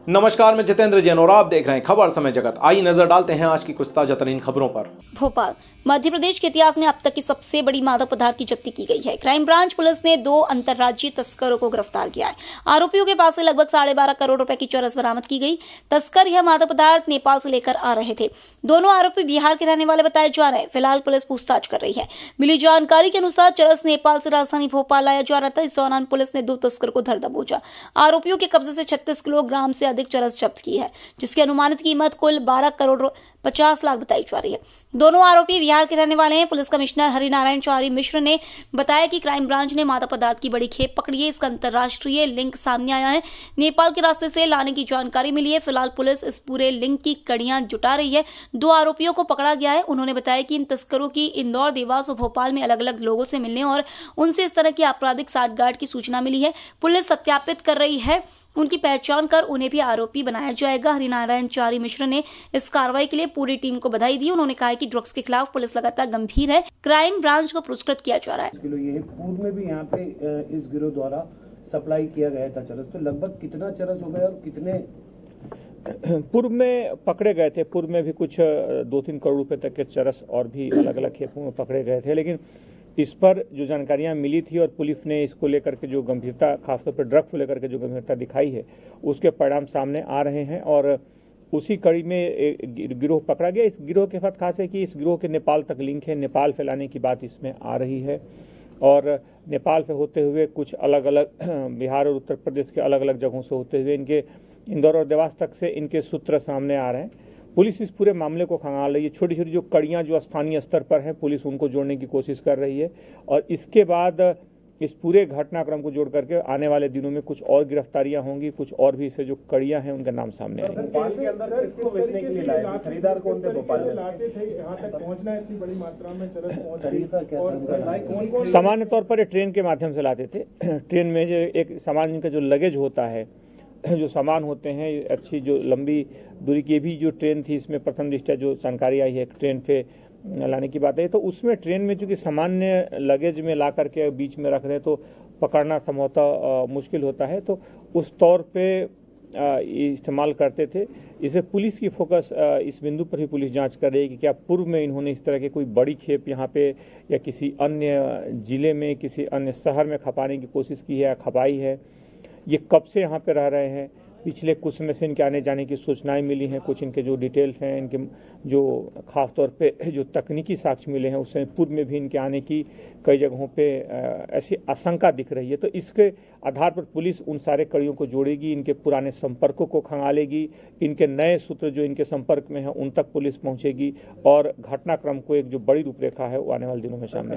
नमस्कार, मैं जितेंद्र जैन और आप देख रहे हैं खबर समय जगत। आइए नजर डालते हैं आज की कुछ ताजा तरीन खबरों पर। भोपाल मध्य प्रदेश के इतिहास में अब तक की सबसे बड़ी मादक पदार्थ की जब्ती की गई है। क्राइम ब्रांच पुलिस ने 2 अंतर्राज्यीय तस्करों को गिरफ्तार किया है। आरोपियों के पास से लगभग 12.5 करोड़ रुपए की चरस बरामद की गई। तस्कर यह मादक पदार्थ नेपाल से लेकर आ रहे थे। दोनों आरोपी बिहार के रहने वाले बताए जा रहे हैं। फिलहाल पुलिस पूछताछ कर रही है। मिली जानकारी के अनुसार चरस नेपाल से राजधानी भोपाल लाया जा रहा था। इस दौरान पुलिस ने 2 तस्कर को धर दबोचा। आरोपियों के कब्जे से 36 किलोग्राम से अधिक चरस जब्त की है, जिसकी अनुमानित कीमत कुल 12 करोड़ 50 लाख बताई जा रही है। दोनों आरोपी बिहार के रहने वाले हैं। पुलिस कमिश्नर हरिनारायण चौहारी मिश्र ने बताया कि क्राइम ब्रांच ने मादक पदार्थ की बड़ी खेप पकड़ी है। इसका अंतर्राष्ट्रीय लिंक सामने आया है। नेपाल के रास्ते से लाने की जानकारी मिली है। फिलहाल पुलिस इस पूरे लिंक की कड़ियां जुटा रही है। 2 आरोपियों को पकड़ा गया है। उन्होंने बताया कि इन तस्करों की इंदौर, देवास और भोपाल में अलग अलग लोगों से मिलने और उनसे इस तरह की आपराधिक साठगांठ की सूचना मिली है। पुलिस सत्यापित कर रही है। उनकी पहचान कर उन्हें भी आरोपी बनाया जाएगा। हरिनारायण चौहारी मिश्र ने इस कार्रवाई के लिए पूरी टीम को बधाई दी। उन्होंने कहा कि ड्रग्स के खिलाफ पुलिस लगातार गंभीर है। क्राइम ब्रांच को पुरस्कृत किया जा रहा है। ये पूर्व में भी यहाँ पे इस गिरोह द्वारा सप्लाई किया गया था चरस, तो लगभग कितना चरस हो गया और कितने पूर्व में पकड़े गए थे। पूर्व में भी कुछ 2-3 करोड़ रुपए तक के चरस और भी अलग अलग खेपों में पकड़े गए थे, लेकिन इस पर जो जानकारियां मिली थी और पुलिस ने इसको लेकर के जो गंभीरता, खासतौर पर ड्रग्स को लेकर के जो गंभीरता दिखाई है, उसके परिणाम सामने आ रहे हैं और उसी कड़ी में गिरोह पकड़ा गया। इस गिरोह के साथ खास है कि इस गिरोह के नेपाल तक लिंक है। नेपाल फैलाने की बात इसमें आ रही है और नेपाल से होते हुए कुछ अलग अलग बिहार और उत्तर प्रदेश के अलग अलग जगहों से होते हुए इनके इंदौर और देवास तक से इनके सूत्र सामने आ रहे हैं। पुलिस इस पूरे मामले को खंगाल रही है। छोटी छोटी जो कड़ियां जो स्थानीय स्तर पर हैं, पुलिस उनको जोड़ने की कोशिश कर रही है और इसके बाद इस पूरे घटनाक्रम को जोड़ करके आने वाले दिनों में कुछ और गिरफ्तारियां होंगी। कुछ और भी इससे जो कड़ियां हैं उनका नाम सामने आएंगे। भोपाल के अंदर किसको बेचने के लिए लाए थे? खरीदार कौन थे? भोपाल में लाते थे, यहाँ तक पहुँचना इतनी बड़ी मात्रा में चरस पहुँच। सामान्य तौर पर ट्रेन के माध्यम से लाते थे। ट्रेन में जो एक सामान का जो लगेज होता है, जो सामान होते हैं अच्छी जो लंबी दूरी की भी जो ट्रेन थी, इसमें प्रथम दृष्टया जो जानकारी आई है ट्रेन पे लाने की बात है, तो उसमें ट्रेन में चूंकि सामान्य लगेज में ला करके बीच में रख दें तो पकड़ना संभवतः मुश्किल होता है, तो उस तौर पे इस्तेमाल करते थे। इसे पुलिस की फोकस इस बिंदु पर भी पुलिस जांच कर रही है कि क्या पूर्व में इन्होंने इस तरह की कोई बड़ी खेप यहाँ पे या किसी अन्य जिले में, किसी अन्य शहर में खपाने की कोशिश की है या खपाई है। ये कब से यहाँ पे रह रहे हैं, पिछले कुछ समय से इनके आने जाने की सूचनाएं मिली हैं। कुछ इनके जो डिटेल्स हैं, इनके जो खास तौर पे जो तकनीकी साक्ष्य मिले हैं, उससे पूर्व में भी इनके आने की कई जगहों पे ऐसी आशंका दिख रही है। तो इसके आधार पर पुलिस उन सारे कड़ियों को जोड़ेगी, इनके पुराने संपर्कों को खंगालेगी, इनके नए सूत्र जो इनके संपर्क में हैं उन तक पुलिस पहुंचेगी और घटनाक्रम को एक जो बड़ी रूपरेखा है वो आने वाले दिनों में सामने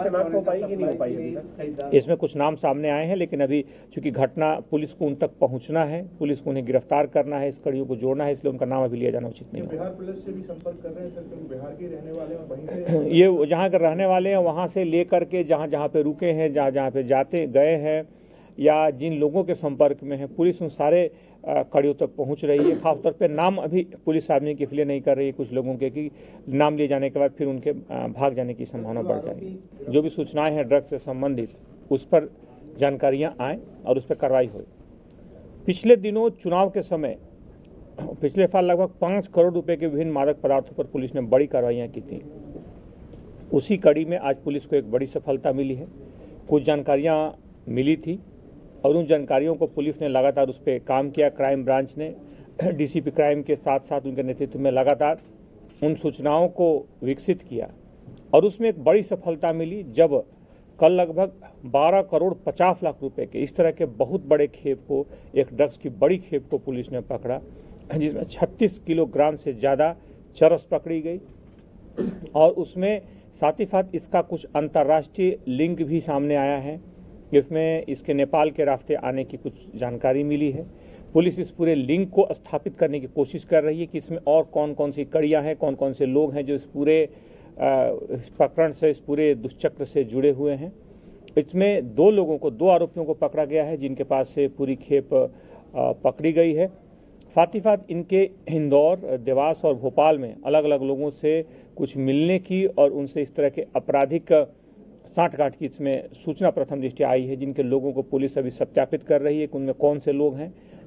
आएगी। इसमें कुछ नाम सामने आए हैं, लेकिन अभी चूंकि घटना पुलिस को उन तक पहुंचना है, पुलिस को उन्हें गिरफ्तार करना है, इस कड़ियों को जोड़ना है, इसलिए उनका नाम अभी लिया जाना उचित नहीं है। बिहार पुलिस से भी संपर्क कर रहे हैं सर, क्योंकि बिहार के रहने वाले हैं, वहीं से ये जहाँ के रहने वाले हैं वहाँ से लेकर के जहाँ जहाँ पे रुके हैं, जहाँ जहाँ पे जाते गए हैं या जिन लोगों के संपर्क में है, पुलिस उन सारे कड़ियों तक पहुँच रही है। खासतौर पे नाम अभी पुलिस सामने की इसलिए नहीं कर रही है कुछ लोगों के कि नाम लिए जाने के बाद फिर उनके भाग जाने की संभावना बढ़ जाएगी। जो भी सूचनाएं हैं ड्रग्स से संबंधित, उस पर जानकारियाँ आएँ और उस पर कार्रवाई हो। पिछले दिनों चुनाव के समय पिछले साल लगभग 5 करोड़ रुपए के विभिन्न मादक पदार्थों पर पुलिस ने बड़ी कार्रवाइयाँ की थी। उसी कड़ी में आज पुलिस को एक बड़ी सफलता मिली है। कुछ जानकारियाँ मिली थी और उन जानकारियों को पुलिस ने लगातार उस पर काम किया। क्राइम ब्रांच ने डीसीपी क्राइम के साथ साथ उनके नेतृत्व में लगातार उन सूचनाओं को विकसित किया और उसमें एक बड़ी सफलता मिली जब कल लगभग 12 करोड़ 50 लाख रुपए के इस तरह के बहुत बड़े खेप को, एक ड्रग्स की बड़ी खेप को पुलिस ने पकड़ा, जिसमें 36 किलोग्राम से ज़्यादा चरस पकड़ी गई और उसमें साथ ही साथ इसका कुछ अंतर्राष्ट्रीय लिंक भी सामने आया है। इसमें इसके नेपाल के रास्ते आने की कुछ जानकारी मिली है। पुलिस इस पूरे लिंक को स्थापित करने की कोशिश कर रही है कि इसमें और कौन कौन सी कड़ियाँ हैं, कौन कौन से लोग हैं जो इस पूरे प्रकरण से, इस पूरे दुष्चक्र से जुड़े हुए हैं। इसमें 2 लोगों को, 2 आरोपियों को पकड़ा गया है जिनके पास से पूरी खेप पकड़ी गई है। साथ ही साथ इनके इंदौर, देवास और भोपाल में अलग अलग लोगों से कुछ मिलने की और उनसे इस तरह के आपराधिक साठगांठ की इसमें सूचना प्रथम दृष्टया आई है, जिनके लोगों को पुलिस अभी सत्यापित कर रही है कि उनमें कौन से लोग हैं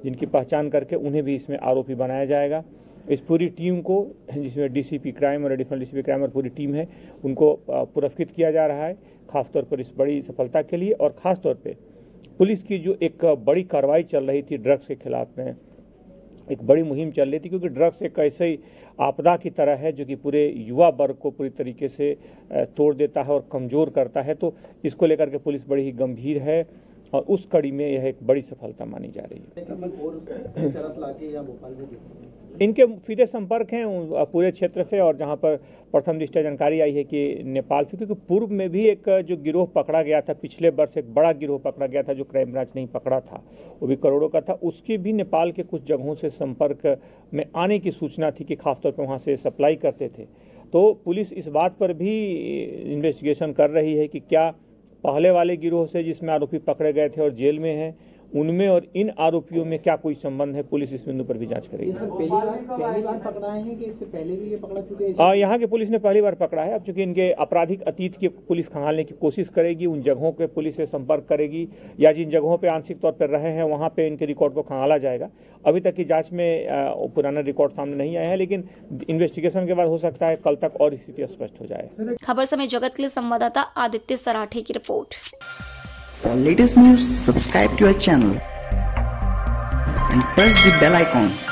जिनकी पहचान करके उन्हें भी इसमें आरोपी बनाया जाएगा। इस पूरी टीम को, जिसमें डीसीपी क्राइम और एडिशनल डीसीपी क्राइम और पूरी टीम है, उनको पुरस्कृत किया जा रहा है खासतौर पर इस बड़ी सफलता के लिए। और ख़ासतौर पे पुलिस की जो एक बड़ी कार्रवाई चल रही थी ड्रग्स के खिलाफ में, एक बड़ी मुहिम चल रही थी, क्योंकि ड्रग्स एक ऐसी आपदा की तरह है जो कि पूरे युवा वर्ग को पूरी तरीके से तोड़ देता है और कमज़ोर करता है। तो इसको लेकर के पुलिस बड़ी ही गंभीर है और उस कड़ी में यह एक बड़ी सफलता मानी जा रही है। इनके सीधे संपर्क हैं पूरे क्षेत्र से, और जहां पर प्रथम दृष्टया जानकारी आई है कि नेपाल से, क्योंकि पूर्व में भी एक जो गिरोह पकड़ा गया था, पिछले वर्ष एक बड़ा गिरोह पकड़ा गया था जो क्राइम ब्रांच नहीं पकड़ा था, वो भी करोड़ों का था। उसकी भी नेपाल के कुछ जगहों से संपर्क में आने की सूचना थी कि खासतौर पर वहाँ से सप्लाई करते थे। तो पुलिस इस बात पर भी इन्वेस्टिगेशन कर रही है कि क्या पहले वाले गिरोह से जिसमें आरोपी पकड़े गए थे और जेल में हैं, उनमें और इन आरोपियों में क्या कोई संबंध है। पुलिस इस बिंदु पर भी जांच करेगी। पहली बार पकड़ा है कि इससे पहले भी ये पकड़ा चुके हैं? यहाँ के पुलिस ने पहली बार पकड़ा है। अब चूंकि इनके आपराधिक अतीत की पुलिस खंगालने की कोशिश करेगी, उन जगहों के पुलिस से संपर्क करेगी, या जिन जगहों पे आंशिक तौर पर रहे हैं वहाँ पे इनके रिकॉर्ड को खंगाला जाएगा। अभी तक की जाँच में पुराना रिकॉर्ड सामने नहीं आया है, लेकिन इन्वेस्टिगेशन के बाद हो सकता है कल तक और स्थिति स्पष्ट हो जाए। खबर समय जगत के लिए संवाददाता आदित्य सराठे की report. For latest news, subscribe to our channel and press the bell icon.